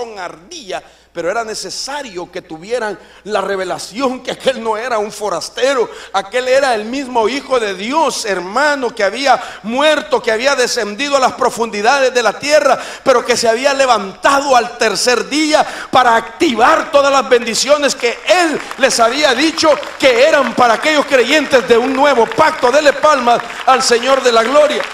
corazón ardía, pero era necesario que tuvieran la revelación que aquel no era un forastero, aquel era el mismo Hijo de Dios, hermano, que había muerto, que había descendido a las profundidades de la tierra, pero que se había levantado al tercer día para activar todas las bendiciones que Él les había dicho que eran para aquellos creyentes de un nuevo pacto. Dele palmas al Señor de la gloria.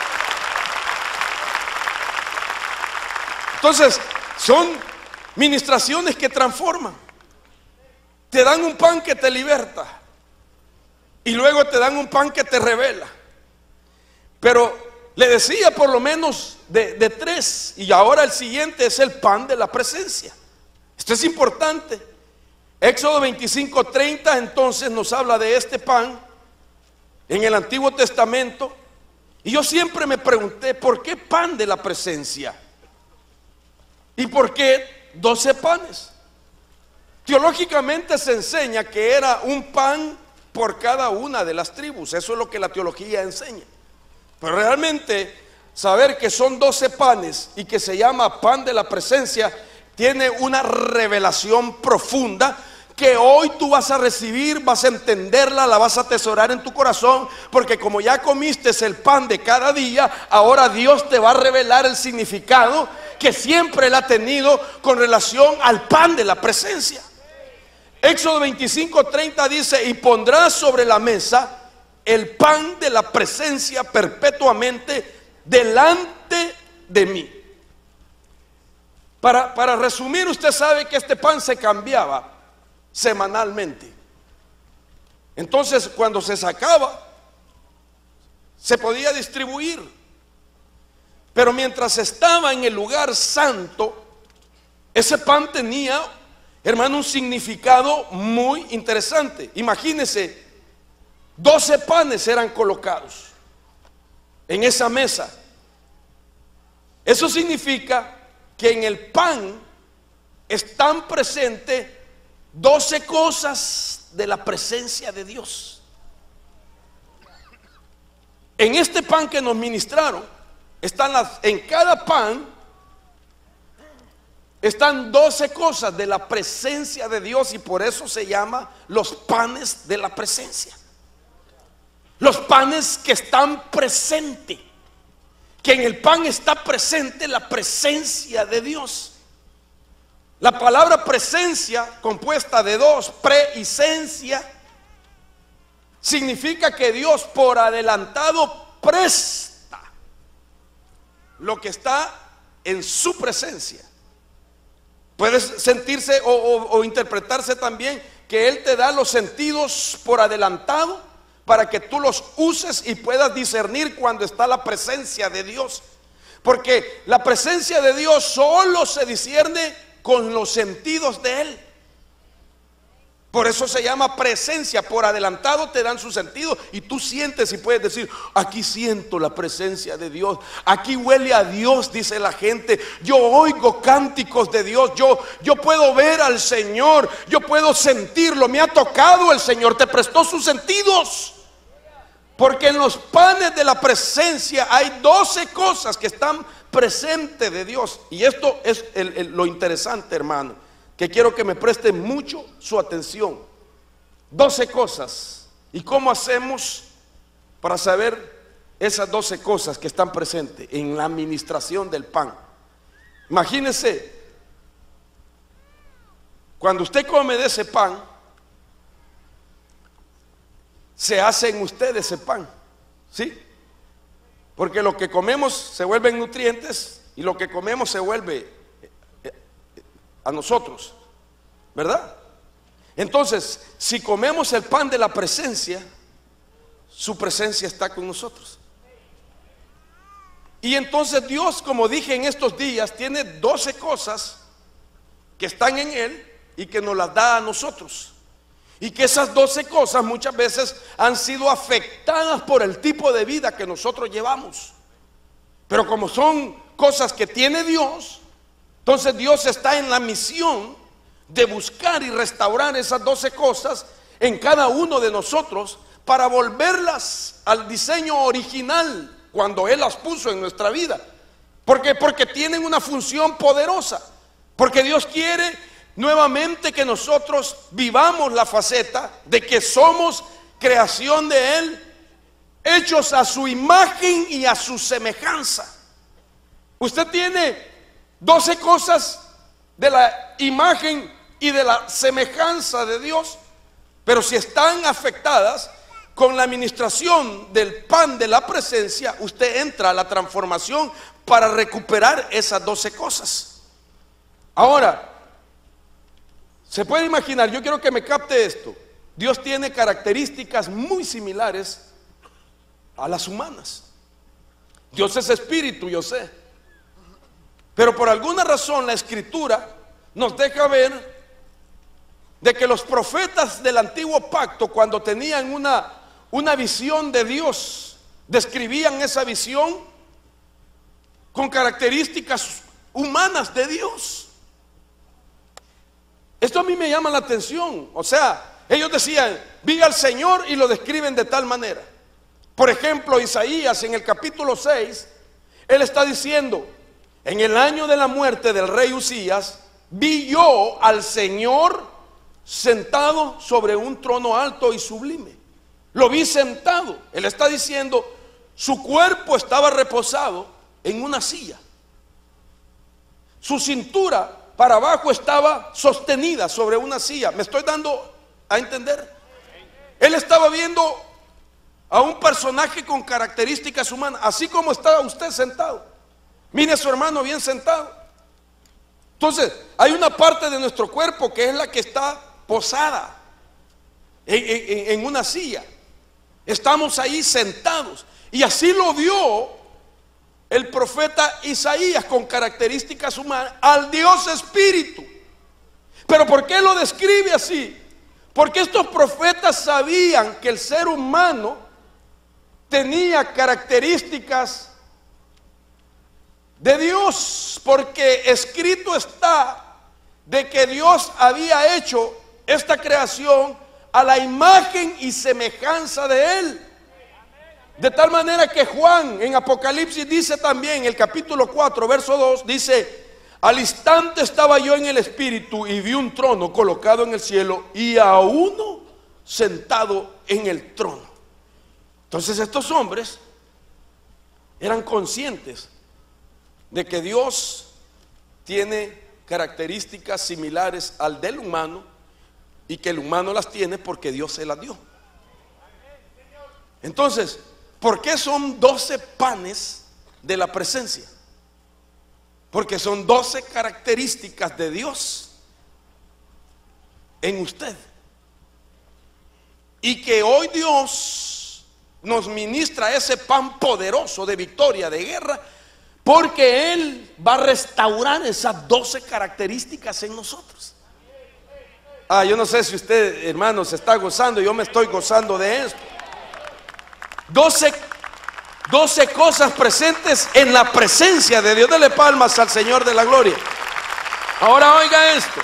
Entonces, son ministraciones que transforman. Te dan un pan que te liberta y luego te dan un pan que te revela. Pero le decía por lo menos de tres, y ahora el siguiente es el pan de la presencia. Esto es importante. Éxodo 25:30 entonces nos habla de este pan en el Antiguo Testamento. Y yo siempre me pregunté, ¿por qué pan de la presencia? ¿Y por qué 12 panes? Teológicamente se enseña que era un pan por cada una de las tribus. Eso es lo que la teología enseña. Pero realmente saber que son 12 panes y que se llama pan de la presencia tiene una revelación profunda que hoy tú vas a recibir, vas a entenderla, la vas a atesorar en tu corazón, porque como ya comiste el pan de cada día, ahora Dios te va a revelar el significado que siempre Él ha tenido con relación al pan de la presencia. Éxodo 25:30 dice: y pondrás sobre la mesa el pan de la presencia perpetuamente delante de mí. Para resumir, usted sabe que este pan se cambiaba semanalmente. Entonces, cuando se sacaba, se podía distribuir. Pero mientras estaba en el lugar santo, ese pan tenía, hermano, un significado muy interesante. Imagínese, 12 panes eran colocados en esa mesa. Eso significa que en el pan están presentes 12 cosas de la presencia de Dios. En este pan que nos ministraron, en cada pan están 12 cosas de la presencia de Dios, y por eso se llama los panes de la presencia. Los panes que están presentes, que en el pan está presente la presencia de Dios. La palabra presencia, compuesta de dos, pre y sencia, significa que Dios por adelantado presta lo que está en su presencia. Puede sentirse o interpretarse también que Él te da los sentidos por adelantado para que tú los uses y puedas discernir cuando está la presencia de Dios. Porque la presencia de Dios solo se discierne con los sentidos de Él. Por eso se llama presencia. Por adelantado te dan sus sentidos y tú sientes y puedes decir: aquí siento la presencia de Dios, aquí huele a Dios, dice la gente. Yo oigo cánticos de Dios, yo puedo ver al Señor, yo puedo sentirlo, me ha tocado el Señor. Te prestó sus sentidos. Porque en los panes de la presencia hay 12 cosas que están presentes de Dios. Y esto es lo interesante, hermano, que quiero que me presten mucho su atención. 12 cosas. ¿Y cómo hacemos para saber esas 12 cosas que están presentes en la administración del pan? Imagínese, cuando usted come de ese pan, se hace en usted ese pan, ¿sí? Porque lo que comemos se vuelven nutrientes y lo que comemos se vuelve a nosotros, ¿verdad? Entonces, si comemos el pan de la presencia, su presencia está con nosotros. Y entonces Dios, como dije en estos días, tiene 12 cosas que están en Él y que nos las da a nosotros. Y que esas 12 cosas muchas veces han sido afectadas por el tipo de vida que nosotros llevamos. Pero como son cosas que tiene Dios, entonces Dios está en la misión de buscar y restaurar esas 12 cosas en cada uno de nosotros para volverlas al diseño original cuando Él las puso en nuestra vida. Porque tienen una función poderosa. Porque Dios quiere nuevamente que nosotros vivamos la faceta de que somos creación de Él, hechos a su imagen y a su semejanza. Usted tiene 12 cosas de la imagen y de la semejanza de Dios, pero si están afectadas con la administración del pan de la presencia, usted entra a la transformación para recuperar esas 12 cosas. Ahora, se puede imaginar, yo quiero que me capte esto. Dios tiene características muy similares a las humanas. Dios es espíritu, yo sé. Pero por alguna razón la escritura nos deja ver de que los profetas del antiguo pacto, cuando tenían una visión de Dios, describían esa visión con características humanas de Dios. Esto a mí me llama la atención. O sea, ellos decían, vi al Señor, y lo describen de tal manera. Por ejemplo, Isaías en el capítulo 6, él está diciendo, en el año de la muerte del rey Usías, vi yo al Señor sentado sobre un trono alto y sublime. Lo vi sentado. Él está diciendo, su cuerpo estaba reposado en una silla. Su cintura para abajo estaba sostenida sobre una silla. ¿Me estoy dando a entender? Él estaba viendo a un personaje con características humanas, así como estaba usted sentado. Mire a su hermano bien sentado. Entonces, hay una parte de nuestro cuerpo que es la que está posada en una silla. Estamos ahí sentados. Y así lo vio el profeta Isaías, con características humanas, al Dios Espíritu. Pero ¿por qué lo describe así? Porque estos profetas sabían que el ser humano tenía características de Dios, porque escrito está de que Dios había hecho esta creación a la imagen y semejanza de Él. De tal manera que Juan en Apocalipsis dice también, el capítulo 4, verso 2, dice, al instante estaba yo en el Espíritu y vi un trono colocado en el cielo y a uno sentado en el trono. Entonces estos hombres eran conscientes de que Dios tiene características similares al del humano y que el humano las tiene porque Dios se las dio. Entonces, ¿por qué son 12 panes de la presencia? Porque son 12 características de Dios en usted. Y que hoy Dios nos ministra ese pan poderoso de victoria, de guerra, porque Él va a restaurar esas 12 características en nosotros. Yo no sé si usted, hermano, se está gozando. Yo me estoy gozando de esto. 12 cosas presentes en la presencia de Dios. Dele palmas al Señor de la gloria. Ahora oiga esto.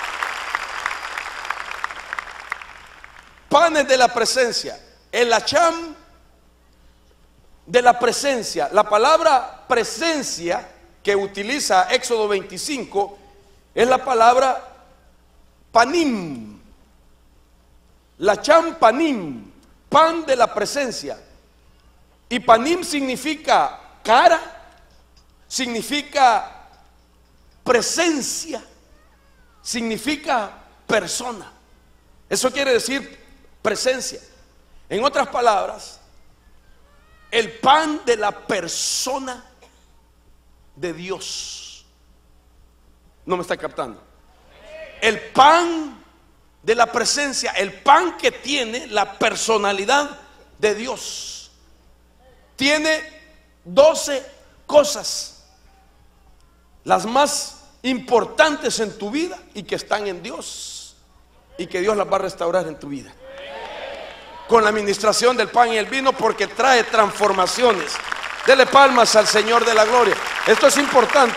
Panes de la presencia. El hacham de la presencia. La palabra presencia que utiliza Éxodo 25 es la palabra panim. La hacham panim, pan de la presencia. Y panim significa cara, significa presencia, significa persona. Eso quiere decir presencia. En otras palabras, el pan de la persona de Dios. ¿No me está captando? El pan de la presencia, el pan que tiene la personalidad de Dios. Tiene 12 cosas, las más importantes en tu vida y que están en Dios, y que Dios las va a restaurar en tu vida con la administración del pan y el vino, porque trae transformaciones. Dele palmas al Señor de la gloria. Esto es importante.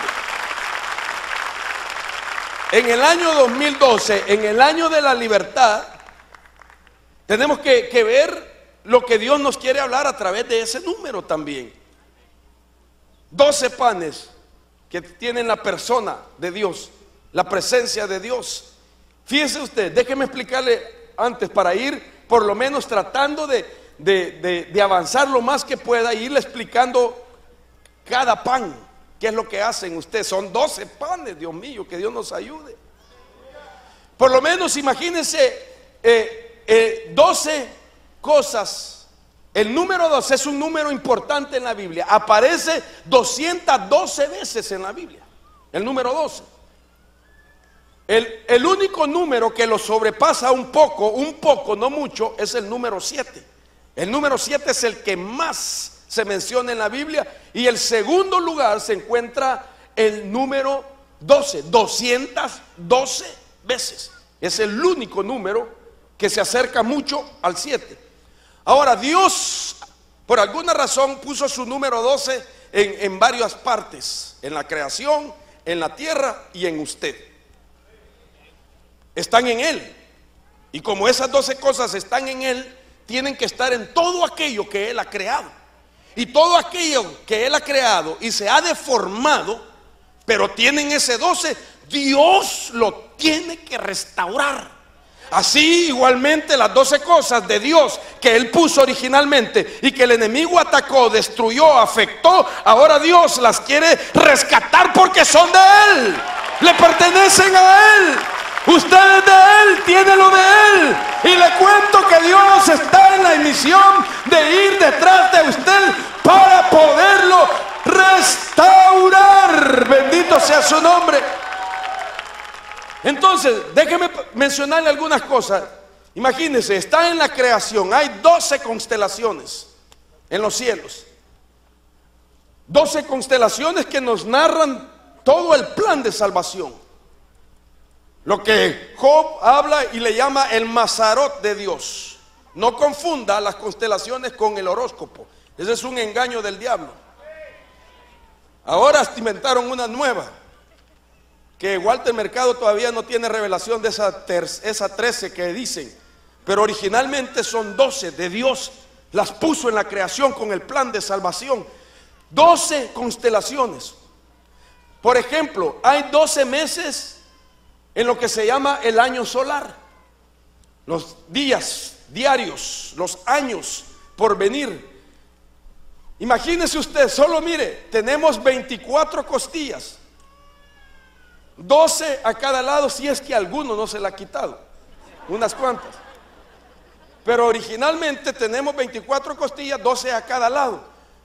En el año 2012, en el año de la libertad, tenemos que ver lo que Dios nos quiere hablar a través de ese número también. 12 panes que tienen la persona de Dios. la presencia de Dios. Fíjese usted, déjeme explicarle antes para ir por lo menos tratando de avanzar lo más que pueda, e irle explicando cada pan, qué es lo que hacen ustedes. Son 12 panes, Dios mío, que Dios nos ayude. Por lo menos imagínense 12 cosas. El número 12 es un número importante en la Biblia. Aparece 212 veces en la Biblia, el número 12. El único número que lo sobrepasa un poco, no mucho, es el número 7. El número 7 es el que más se menciona en la Biblia, y el segundo lugar se encuentra el número 12, 212 veces. Es el único número que se acerca mucho al 7. Ahora, Dios por alguna razón puso su número 12 en varias partes, en la creación, en la tierra y en usted. Están en Él, y como esas 12 cosas están en Él, tienen que estar en todo aquello que Él ha creado. Y todo aquello que Él ha creado y se ha deformado, pero tienen ese 12, Dios lo tiene que restaurar. Así igualmente las 12 cosas de Dios que Él puso originalmente y que el enemigo atacó, destruyó, afectó, ahora Dios las quiere rescatar porque son de Él, le pertenecen a Él. Usted es de Él, tiene lo de Él. Y le cuento que Dios está en la misión de ir detrás de usted para poderlo restaurar. Bendito sea su nombre. Entonces, déjeme mencionarle algunas cosas. Imagínense, está en la creación, hay 12 constelaciones en los cielos. 12 constelaciones que nos narran todo el plan de salvación. Lo que Job habla y le llama el Mazarot de Dios. No confunda las constelaciones con el horóscopo. Ese es un engaño del diablo. Ahora inventaron una nueva, que Walter Mercado todavía no tiene revelación de esa 13 que dicen, pero originalmente son 12 de Dios. Las puso en la creación con el plan de salvación. 12 constelaciones. Por ejemplo, hay 12 meses en lo que se llama el año solar. Los días diarios, los años por venir. Imagínese usted, solo mire, tenemos 24 costillas, 12 a cada lado, si es que alguno no se la ha quitado, unas cuantas. Pero originalmente tenemos 24 costillas, 12 a cada lado.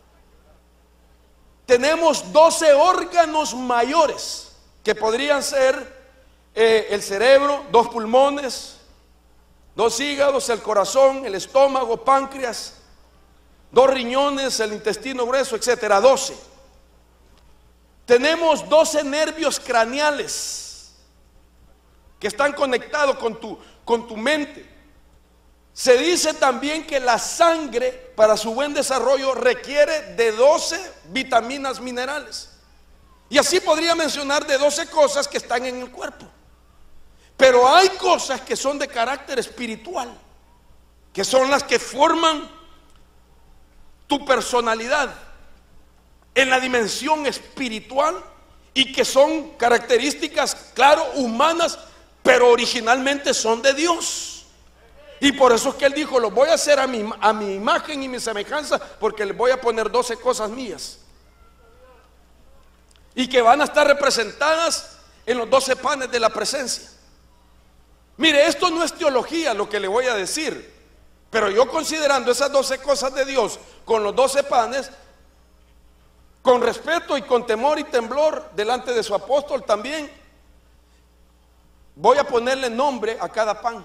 Tenemos 12 órganos mayores, que podrían ser el cerebro, 2 pulmones, 2 hígados, el corazón, el estómago, páncreas, 2 riñones, el intestino grueso, etcétera. 12. Tenemos 12 nervios craneales que están conectados con tu mente. Se dice también que la sangre, para su buen desarrollo, requiere de 12 vitaminas minerales. Y así podría mencionar de 12 cosas que están en el cuerpo. Pero hay cosas que son de carácter espiritual, que son las que forman tu personalidad en la dimensión espiritual, y que son características, claro, humanas, pero originalmente son de Dios. Y por eso es que Él dijo: los voy a hacer a mi imagen y mi semejanza, porque les voy a poner 12 cosas mías, y que van a estar representadas en los 12 panes de la presencia. Mire, esto no es teología lo que le voy a decir, pero yo, considerando esas 12 cosas de Dios con los 12 panes, con respeto y con temor y temblor delante de su apóstol también, voy a ponerle nombre a cada pan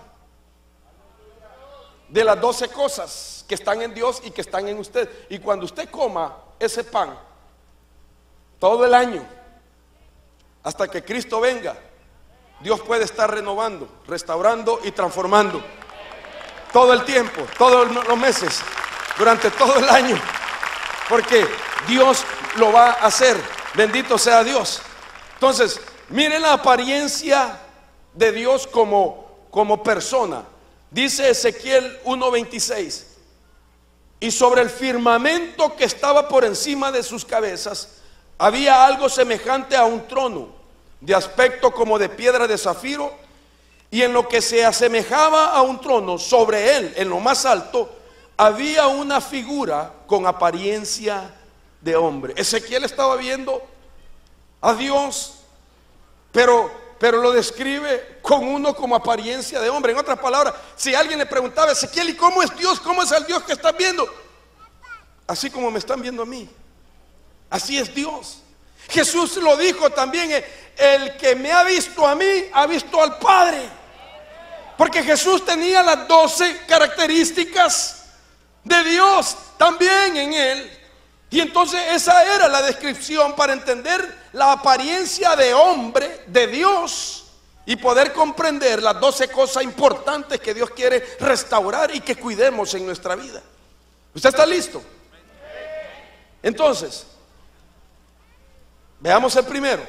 de las 12 cosas que están en Dios y que están en usted. Y cuando usted coma ese pan todo el año, hasta que Cristo venga, Dios puede estar renovando, restaurando y transformando todo el tiempo, todos los meses, durante todo el año, porque Dios lo va a hacer. Bendito sea Dios. Entonces, miren la apariencia de Dios como persona. Dice Ezequiel 1:26: y sobre el firmamento que estaba por encima de sus cabezas había algo semejante a un trono, de aspecto como de piedra de zafiro, y en lo que se asemejaba a un trono, sobre él, en lo más alto, había una figura con apariencia de hombre. Ezequiel estaba viendo a Dios, pero lo describe con uno como apariencia de hombre. En otras palabras, si alguien le preguntaba a Ezequiel, ¿y cómo es Dios? ¿Cómo es el Dios que estás viendo? Así como me están viendo a mí, así es Dios. Jesús lo dijo también: el que me ha visto a mí, ha visto al Padre. Porque Jesús tenía las 12 características de Dios también en él. Y entonces esa era la descripción para entender la apariencia de hombre de Dios y poder comprender las 12 cosas importantes que Dios quiere restaurar y que cuidemos en nuestra vida. ¿Usted está listo? Entonces, veamos el primero.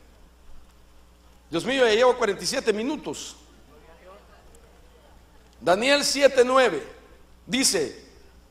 Dios mío, ya llevo 47 minutos. Daniel 7:9 dice: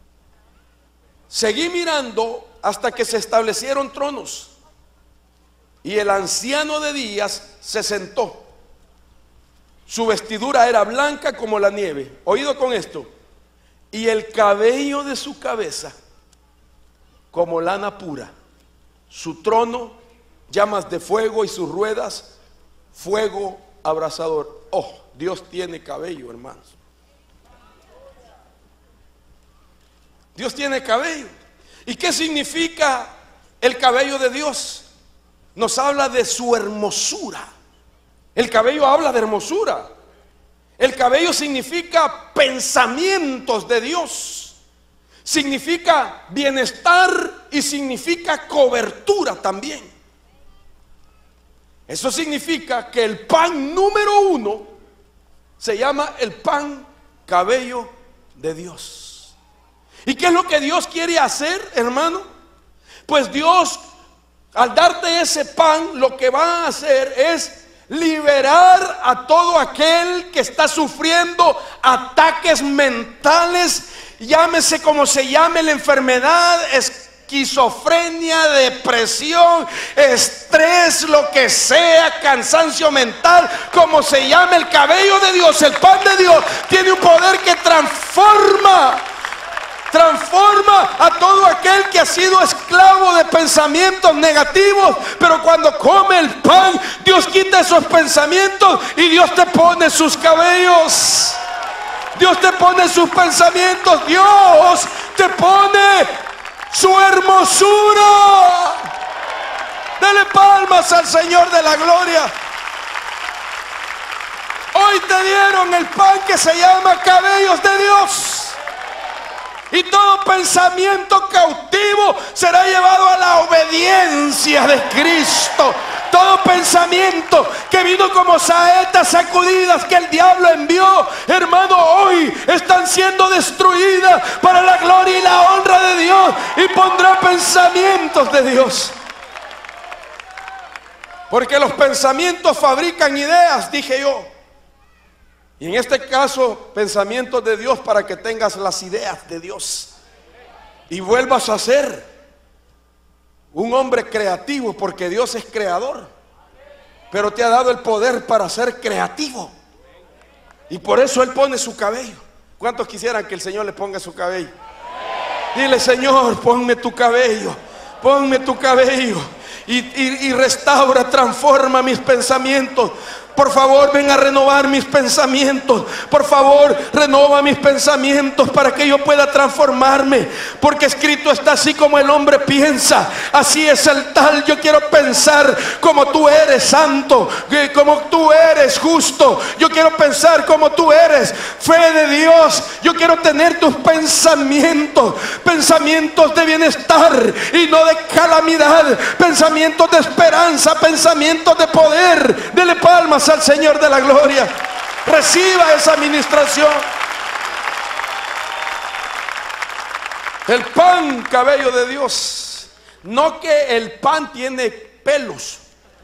seguí mirando hasta que se establecieron tronos, y el anciano de días se sentó. Su vestidura era blanca como la nieve. Oído con esto. Y el cabello de su cabeza como lana pura. Su trono, llamas de fuego, y sus ruedas, fuego abrasador. Oh, Dios tiene cabello, hermanos. Dios tiene cabello. ¿Y qué significa el cabello de Dios? Nos habla de su hermosura. El cabello habla de hermosura. El cabello significa pensamientos de Dios. Significa bienestar y significa cobertura también. Eso significa que el pan número 1 se llama el pan cabello de Dios. ¿Y qué es lo que Dios quiere hacer, hermano? Pues Dios, al darte ese pan, lo que va a hacer es liberar a todo aquel que está sufriendo ataques mentales, llámese como se llame la enfermedad, esquizofrenia, depresión, estrés, lo que sea, cansancio mental, como se llame. El cabello de Dios, el pan de Dios, tiene un poder que transforma a todo aquel que ha sido esclavo de pensamientos negativos. Pero cuando come el pan, Dios quita esos pensamientos y Dios te pone sus cabellos. Dios te pone sus pensamientos. Dios te pone su hermosura. Dele palmas al Señor de la gloria. Hoy te dieron el pan que se llama cabellos de Dios. Y todo pensamiento cautivo será llevado a la obediencia de Cristo. Todo pensamiento que vino como saetas sacudidas que el diablo envió, hermano, hoy están siendo destruidas para la gloria y la honra de Dios. Y pondrá pensamientos de Dios. Porque los pensamientos fabrican ideas, dije yo. Y en este caso, pensamientos de Dios para que tengas las ideas de Dios y vuelvas a ser un hombre creativo, porque Dios es creador, pero te ha dado el poder para ser creativo. Y por eso Él pone su cabello. ¿Cuántos quisieran que el Señor le ponga su cabello? Dile: Señor, ponme tu cabello, ponme tu cabello y restaura, transforma mis pensamientos. Por favor, ven a renovar mis pensamientos. Por favor, renova mis pensamientos para que yo pueda transformarme. Porque escrito está: así como el hombre piensa, así es el tal. Yo quiero pensar como tú eres santo, como tú eres justo. Yo quiero pensar como tú eres fe de Dios. Yo quiero tener tus pensamientos, pensamientos de bienestar y no de calamidad, pensamientos de esperanza, pensamientos de poder. Dele palmas al Señor de la gloria. Reciba esa administración. El pan, cabello de Dios. No que el pan tiene pelos,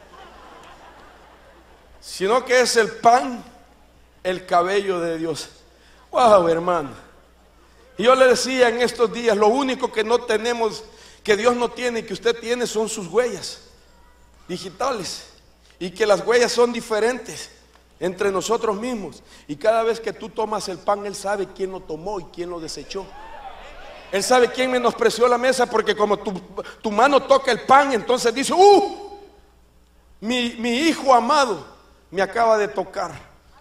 sino que es el pan, el cabello de Dios. Wow, hermano. Y yo le decía en estos días: lo único que no tenemos, que Dios no tiene y que usted tiene, son sus huellas digitales. y que las huellas son diferentes entre nosotros mismos. Y cada vez que tú tomas el pan, Él sabe quién lo tomó y quién lo desechó. Él sabe quién menospreció la mesa, porque como tu mano toca el pan, entonces dice: mi hijo amado me acaba de tocar,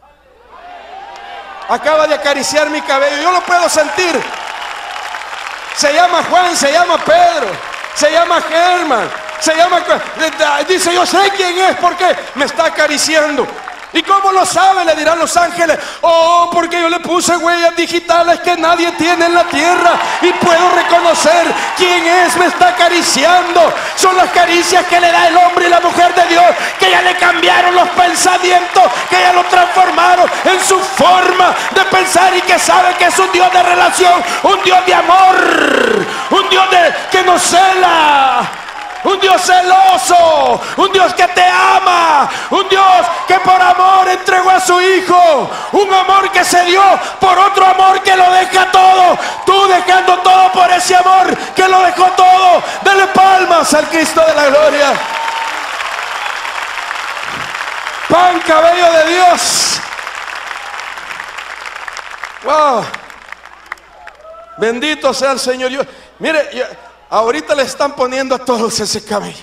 acaba de acariciar mi cabello. Yo lo puedo sentir. Se llama Juan, se llama Pedro, se llama Germán, se llama... Dice: yo sé quién es porque me está acariciando. ¿Y cómo lo sabe? Le dirán los ángeles: oh, porque yo le puse huellas digitales que nadie tiene en la tierra y puedo reconocer quién es, me está acariciando. Son las caricias que le da el hombre y la mujer de Dios, que ya le cambiaron los pensamientos, que ya lo transformaron en su forma de pensar, y que sabe que es un Dios de relación, un Dios de amor, un Dios que nos cela, un Dios celoso, un Dios que te ama, un Dios que por amor entregó a su Hijo, un amor que se dio por otro amor que lo deja todo. Tú dejando todo por ese amor que lo dejó todo. Dale palmas al Cristo de la gloria. Pan, cabello de Dios. Wow. Bendito sea el Señor. Mire, ahorita le están poniendo a todos ese cabello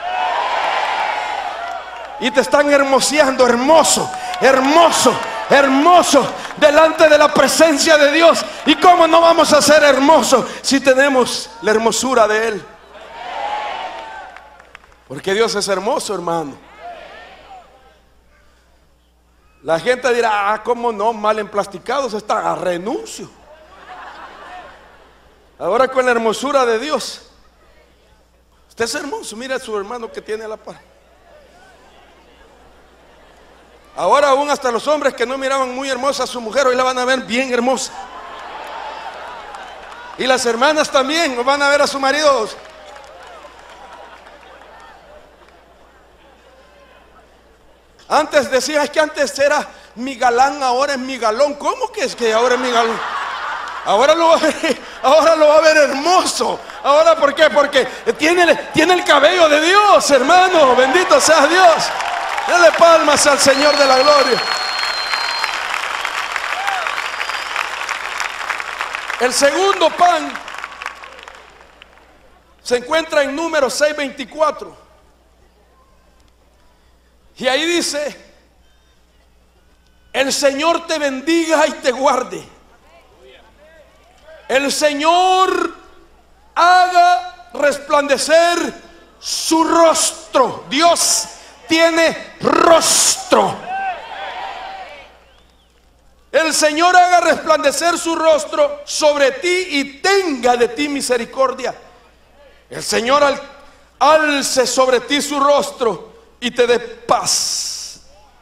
y te están hermoseando, hermoso, hermoso, hermoso, delante de la presencia de Dios. ¿Y cómo no vamos a ser hermosos si tenemos la hermosura de Él? Porque Dios es hermoso, hermano. La gente dirá: ah, cómo no, mal emplasticados están. Renuncio. Ahora con la hermosura de Dios. Usted es hermoso. Mira a su hermano que tiene a la par. Ahora aún hasta los hombres que no miraban muy hermosa a su mujer, hoy la van a ver bien hermosa. Y las hermanas también van a ver a su marido. Antes decía: es que antes era mi galán, ahora es mi galón. ¿Cómo que es que ahora es mi galón? Ahora lo va a ver hermoso. Ahora, ¿por qué? Porque tiene el cabello de Dios, hermano. Bendito sea Dios. Dale palmas al Señor de la gloria. El segundo pan se encuentra en Números 6:24. Y ahí dice: el Señor te bendiga y te guarde. El Señor haga resplandecer su rostro. Dios tiene rostro. El Señor haga resplandecer su rostro sobre ti y tenga de ti misericordia. El Señor alce sobre ti su rostro y te dé paz.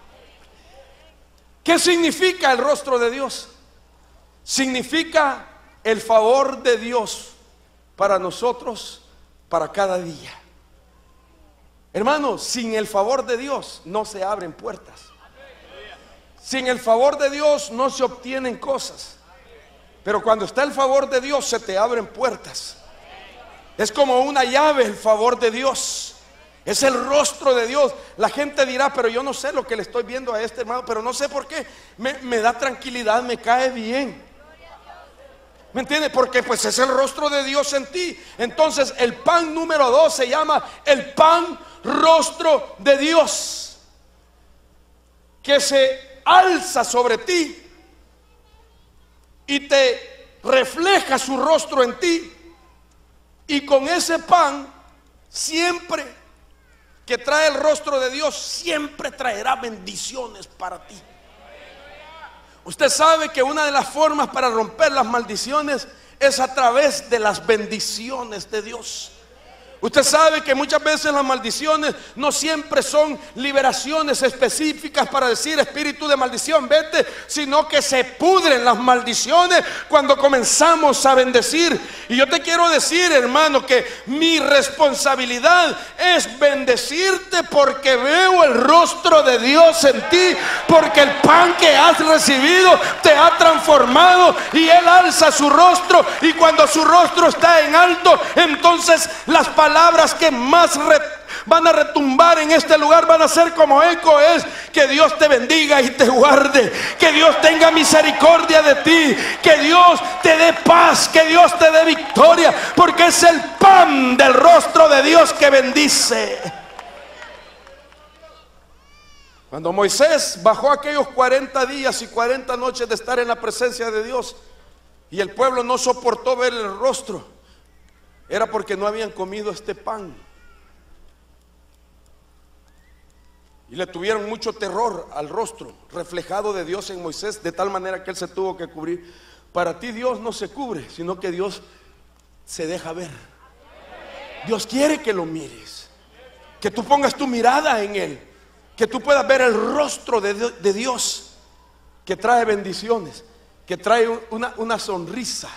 ¿Qué significa el rostro de Dios? Significa el favor de Dios para nosotros, para cada día. Hermanos, sin el favor de Dios no se abren puertas. Sin el favor de Dios no se obtienen cosas. Pero cuando está el favor de Dios se te abren puertas. Es como una llave el favor de Dios. Es el rostro de Dios. La gente dirá: pero yo no sé lo que le estoy viendo a este hermano, pero no sé por qué. Me da tranquilidad, me cae bien. ¿Me entiende? Porque pues es el rostro de Dios en ti. Entonces el pan número 2 se llama el pan rostro de Dios, que se alza sobre ti y te refleja su rostro en ti. Y con ese pan, siempre que trae el rostro de Dios, siempre traerá bendiciones para ti. Usted sabe que una de las formas para romper las maldiciones es a través de las bendiciones de Dios. Usted sabe que muchas veces las maldiciones no siempre son liberaciones específicas para decir: espíritu de maldición, vete, sino que se pudren las maldiciones cuando comenzamos a bendecir. Y yo te quiero decir, hermano, que mi responsabilidad es bendecirte, porque veo el rostro de Dios en ti, porque el pan que has recibido te ha transformado y Él alza su rostro, y cuando su rostro está en alto, entonces las palabras que más van a retumbar en este lugar, van a ser como eco. Es que Dios te bendiga y te guarde, que Dios tenga misericordia de ti, que Dios te dé paz, que Dios te dé victoria, porque es el pan del rostro de Dios que bendice. Cuando Moisés bajó aquellos 40 días y 40 noches de estar en la presencia de Dios y el pueblo no soportó ver el rostro, era porque no habían comido este pan. Y le tuvieron mucho terror al rostro reflejado de Dios en Moisés, de tal manera que él se tuvo que cubrir. Para ti Dios no se cubre, sino que Dios se deja ver. Dios quiere que lo mires, que tú pongas tu mirada en Él, que tú puedas ver el rostro de Dios, que trae bendiciones, que trae una sonrisa.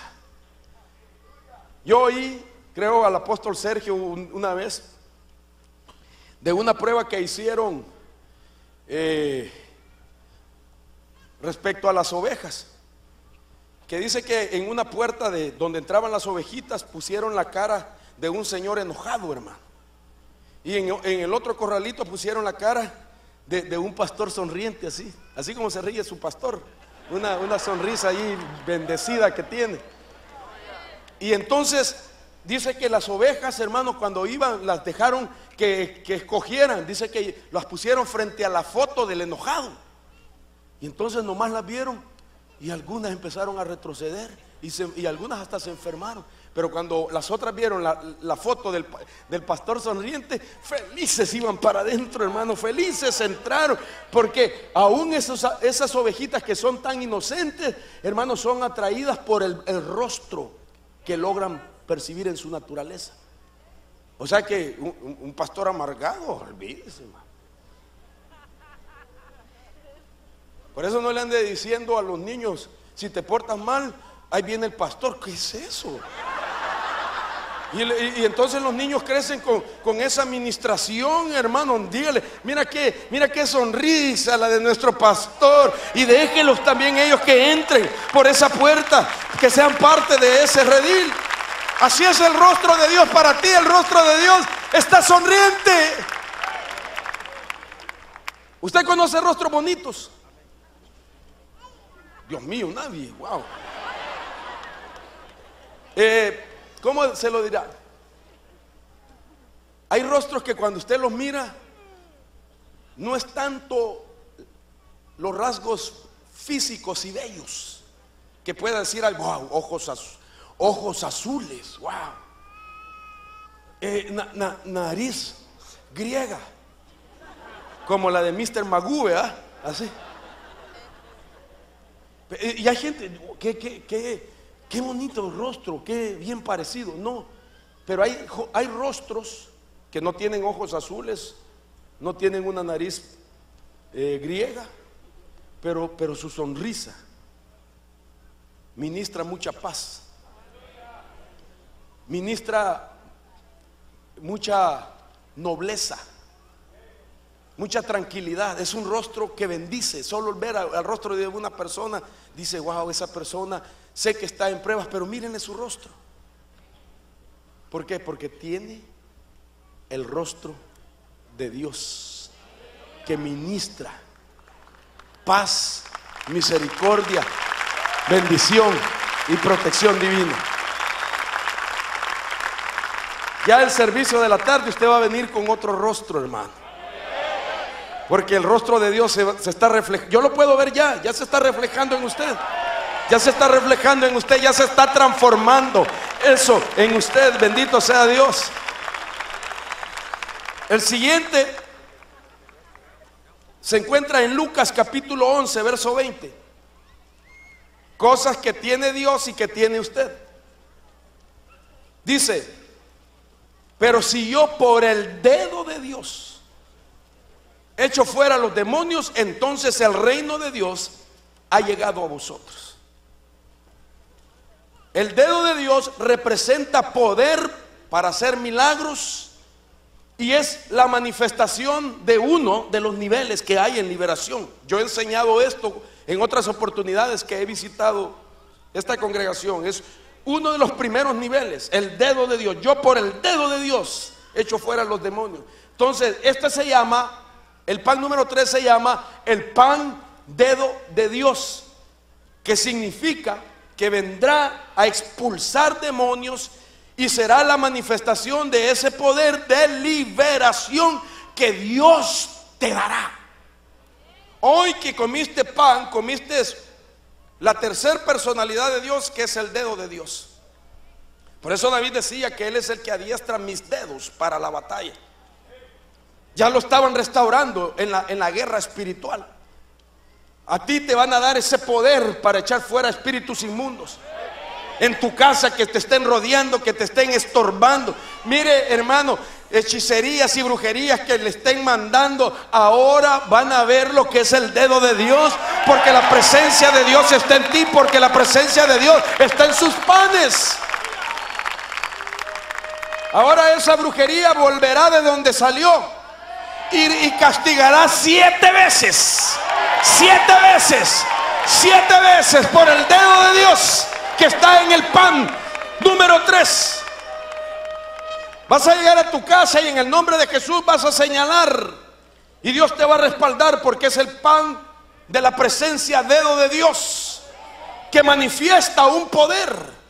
Yo oí, creo, al apóstol Sergio una vez de una prueba que hicieron respecto a las ovejas, que dice que en una puerta de donde entraban las ovejitas pusieron la cara de un señor enojado, hermano, y en el otro corralito pusieron la cara de un pastor sonriente, así como se ríe su pastor, una sonrisa ahí bendecida que tiene. Y entonces dice que las ovejas, hermano, cuando iban, las dejaron que escogieran. Dice que las pusieron frente a la foto del enojado, y entonces nomás las vieron y algunas empezaron a retroceder y algunas hasta se enfermaron. Pero cuando las otras vieron la foto del pastor sonriente, felices iban para adentro, hermano, felices entraron, porque aún esas ovejitas que son tan inocentes, hermano, son atraídas por el rostro que logran percibir en su naturaleza. O sea que un pastor amargado, olvídese, hermano. Por eso no le ande diciendo a los niños: si te portas mal, ahí viene el pastor. ¿Qué es eso? Y entonces los niños crecen con esa administración, hermano. Dígale: mira qué sonrisa la de nuestro pastor, y déjenlos también ellos que entren por esa puerta, que sean parte de ese redil. Así es el rostro de Dios para ti. El rostro de Dios está sonriente. ¿Usted conoce rostros bonitos? Dios mío, nadie. Wow. ¿Cómo se lo dirá? Hay rostros que cuando usted los mira, no es tanto los rasgos físicos y bellos que pueda decir algo: wow, ojos azules, wow, nariz griega, como la de Mr. Magoo, ¿verdad? Así. Y hay gente qué bonito rostro, qué bien parecido. No, pero hay rostros que no tienen ojos azules, no tienen una nariz griega, pero su sonrisa ministra mucha paz, ministra mucha nobleza, mucha tranquilidad. Es un rostro que bendice. Solo ver al rostro de una persona dice: wow, esa persona sé que está en pruebas, pero mírenle su rostro. ¿Por qué? Porque tiene el rostro de Dios, que ministra paz, misericordia, bendición y protección divina. Ya el servicio de la tarde usted va a venir con otro rostro, hermano, porque el rostro de Dios se está reflejando. Yo lo puedo ver ya se está reflejando en usted. Ya se está reflejando en usted, ya se está transformando eso en usted. Bendito sea Dios. El siguiente se encuentra en Lucas capítulo 11, verso 20. Cosas que tiene Dios y que tiene usted. Dice: pero si yo por el dedo de Dios echo fuera a los demonios, entonces el reino de Dios ha llegado a vosotros. El dedo de Dios representa poder para hacer milagros, y es la manifestación de uno de los niveles que hay en liberación. Yo he enseñado esto en otras oportunidades que he visitado esta congregación. Es uno de los primeros niveles, el dedo de Dios. Yo por el dedo de Dios echo fuera a los demonios. Entonces, este se llama, el pan número 3 se llama el pan dedo de Dios, que significa que vendrá a expulsar demonios y será la manifestación de ese poder de liberación que Dios te dará. Hoy que comiste pan, comiste la tercera personalidad de Dios, que es el dedo de Dios. Por eso David decía que Él es el que adiestra mis dedos para la batalla. Ya lo estaban restaurando en la guerra espiritual. A ti te van a dar ese poder para echar fuera espíritus inmundos en tu casa, que te estén rodeando, que te estén estorbando. Mire, hermano, hechicerías y brujerías que le estén mandando, ahora van a ver lo que es el dedo de Dios, porque la presencia de Dios está en ti, porque la presencia de Dios está en sus panes. Ahora esa brujería volverá de donde salió y castigará 7 veces, 7 veces, 7 veces por el dedo de Dios que está en el pan número 3. Vas a llegar a tu casa y en el nombre de Jesús vas a señalar, y Dios te va a respaldar, porque es el pan de la presencia, dedo de Dios, que manifiesta un poder.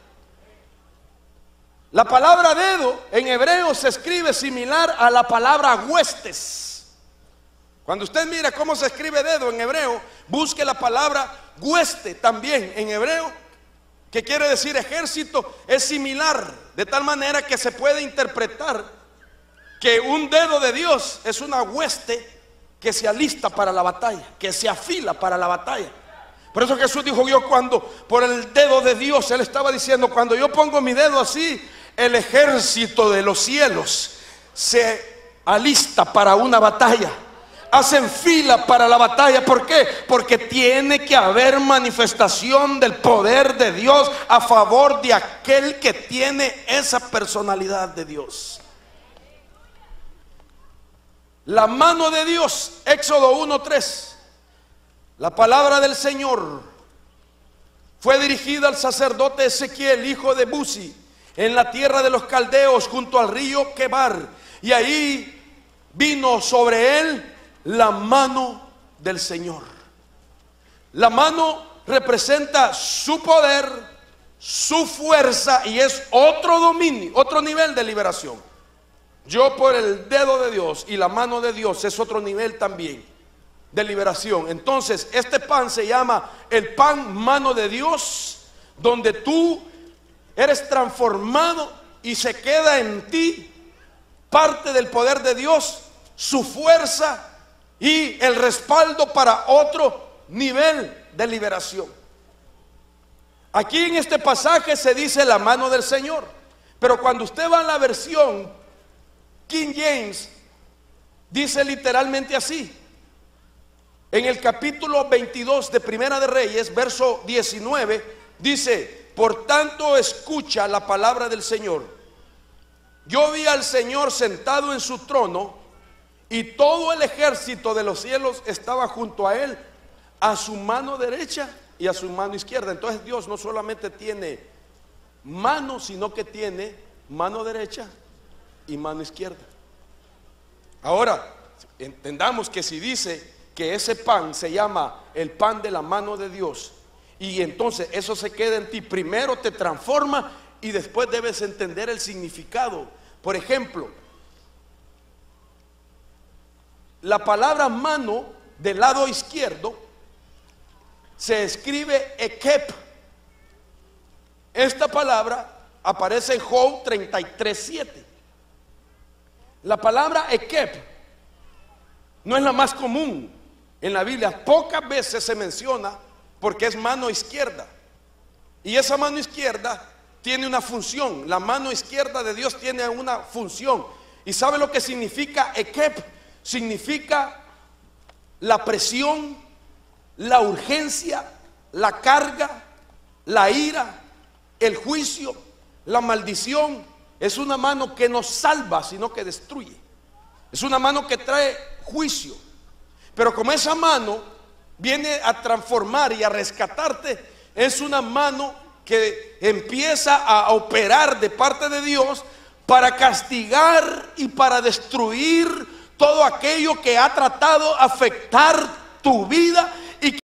La palabra dedo en hebreo se escribe similar a la palabra huestes. Cuando usted mira cómo se escribe dedo en hebreo, busque la palabra hueste también en hebreo, que quiere decir ejército. Es similar, de tal manera que se puede interpretar que un dedo de Dios es una hueste que se alista para la batalla, que se afila para la batalla. Por eso Jesús dijo: yo cuando por el dedo de Dios, Él estaba diciendo, cuando yo pongo mi dedo así, el ejército de los cielos se alista para una batalla, hacen fila para la batalla. ¿Por qué? Porque tiene que haber manifestación del poder de Dios a favor de aquel que tiene esa personalidad de Dios. La mano de Dios, Éxodo 1:3. La palabra del Señor fue dirigida al sacerdote Ezequiel, hijo de Buzi, en la tierra de los caldeos, junto al río Quebar, y ahí vino sobre él la mano del Señor. La mano representa su poder, su fuerza, y es otro dominio, otro nivel de liberación. Yo por el dedo de Dios y la mano de Dios es otro nivel también de liberación. Entonces este pan se llama el pan mano de Dios, donde tú eres transformado y se queda en ti parte del poder de Dios, su fuerza y el respaldo para otro nivel de liberación. Aquí en este pasaje se dice la mano del Señor, pero cuando usted va a la versión King James, dice literalmente así. En el capítulo 22 de Primera de Reyes, verso 19, dice: por tanto escucha la palabra del Señor. Yo vi al Señor sentado en su trono, y todo el ejército de los cielos estaba junto a él, a su mano derecha y a su mano izquierda. Entonces Dios no solamente tiene mano, sino que tiene mano derecha y mano izquierda. Ahora, entendamos que si dice que ese pan se llama el pan de la mano de Dios, y entonces eso se queda en ti, primero te transforma y después debes entender el significado. Por ejemplo, la palabra mano del lado izquierdo se escribe ekep. Esta palabra aparece en Job 33:7. La palabra ekep no es la más común en la Biblia, pocas veces se menciona porque es mano izquierda, y esa mano izquierda tiene una función. La mano izquierda de Dios tiene una función. ¿Y sabe lo que significa ekep? Significa la presión, la urgencia, la carga, la ira, el juicio, la maldición. Es una mano que no salva, sino que destruye. Es una mano que trae juicio. Pero como esa mano viene a transformar y a rescatarte, es una mano que empieza a operar de parte de Dios para castigar y para destruir todo aquello que ha tratado de afectar tu vida